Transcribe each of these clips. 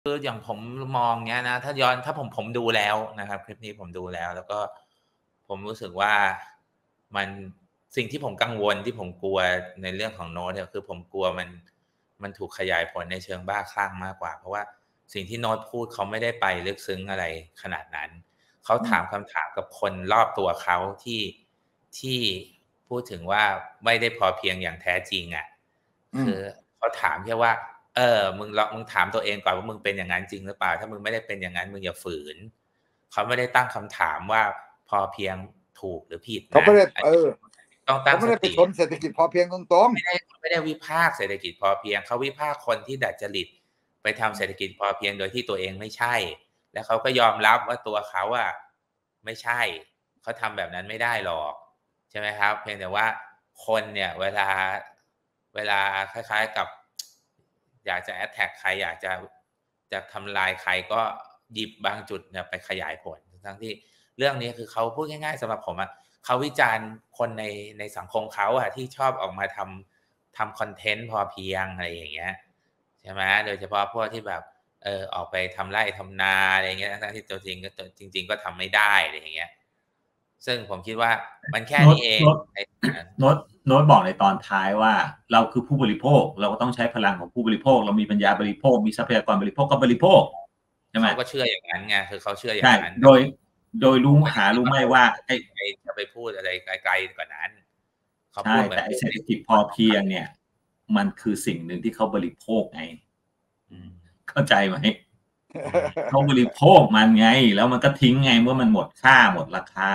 คืออย่างผมมองเงี้ยนะถ้าผมดูแล้วนะครับคลิปนี้ผมดูแล้วก็ผมรู้สึกว่ามันสิ่งที่ผมกังวลที่ผมกลัวในเรื่องของโน้ตเนี่ยคือผมกลัวมันถูกขยายผลในเชิงบ้าคลั่งมากกว่าเพราะว่าสิ่งที่โน้ตพูดเขาไม่ได้ไปลึกซึ้งอะไรขนาดนั้นเขาถามคำถามกับคนรอบตัวเขาที่พูดถึงว่าไม่ได้พอเพียงอย่างแท้จริงอะคือเขาถามแค่ว่ามึงถามตัวเองก่อนว่ามึงเป็นอย่างนั้นจริงหรือเปล่าถ้ามึงไม่ได้เป็นอย่างนั้นมึงอย่าฝืนเขาไม่ได้ตั้งคำถามว่าพอเพียงถูกหรือผิดเขานะไม่ได้ต้องตั้งสติเขาไม่ได้ไปชนเศรษฐกิจพอเพียงตรงๆไม่ได้วิพากษ์เศรษฐกิจพอเพียงเขาวิพากษ์คนที่ดัดจริตไปทำเศรษฐกิจพอเพียงโดยที่ตัวเองไม่ใช่แล้วเขาก็ยอมรับว่าตัวเขาอะไม่ใช่เขาทำแบบนั้นไม่ได้หรอกใช่ไหมครับเพียงแต่ว่าคนเนี่ยเวลาคล้ายๆกับอยากจะ attack ใครอยากจะทำลายใครก็หยิบบางจุดเนี่ยไปขยายผลทั้งที่เรื่องนี้คือเขาพูดง่ายๆสำหรับผมอะเขาวิจารณ์คนในสังคมเขาอะที่ชอบออกมาทำคอนเทนต์พอเพียงอะไรอย่างเงี้ยใช่ไหมโดยเฉพาะพวกที่แบบออกไปทำไร่ทำนาอะไรอย่างเงี้ยทั้งที่ตัวจริงก็ทำไม่ได้อะไรอย่างเงี้ยซึ่งผมคิดว่ามันแค่นี้เองโน้ตบอกในตอนท้ายว่าเราคือผู้บริโภคเราก็ต้องใช้พลังของผู้บริโภคเรามีปัญญาบริโภคมีทรัพยากรบริโภคก็บริโภคใช่ไหมเขาก็เชื่ออย่างนั้นไงคือเขาเชื่ออย่างนั้นโดยรู้ไหมว่าไอ้จะไปพูดอะไรไกลๆกว่านั้นใช่แต่เศรษฐกิจพอเพียงเนี่ยมันคือสิ่งหนึ่งที่เขาบริโภคไงเข้าใจไหมเขาบริโภคมันไงแล้วมันก็ทิ้งไงเมื่อมันหมดค่าหมดราคา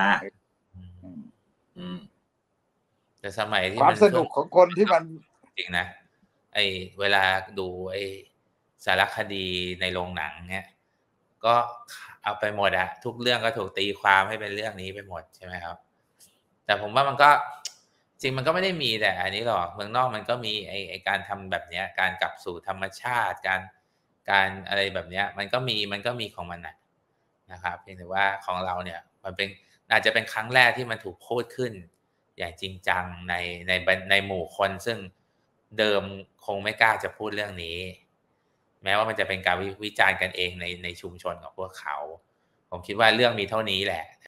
แต่สมัยที่ความสนุกของคนที่มันจริงนะเวลาดูสารคดีในโรงหนังเนี่ยก็เอาไปหมดอะทุกเรื่องก็ถูกตีความให้เป็นเรื่องนี้ไปหมดใช่ไหมครับแต่ผมว่ามันก็จริงมันก็ไม่ได้มีแต่อันนี้หรอกเมืองนอกมันก็มีการทำแบบเนี้ยการกลับสู่ธรรมชาติการอะไรแบบเนี้ยมันก็มีของมันนะครับเพียงแต่ว่าของเราเนี่ยมันเป็นอาจจะเป็นครั้งแรกที่มันถูกพูดขึ้นอย่างจริงจังในหมู่คนซึ่งเดิมคงไม่กล้าจะพูดเรื่องนี้แม้ว่ามันจะเป็นการวิจารณ์กันเองในชุมชนของพวกเขาผมคิดว่าเรื่องมีเท่านี้แหละ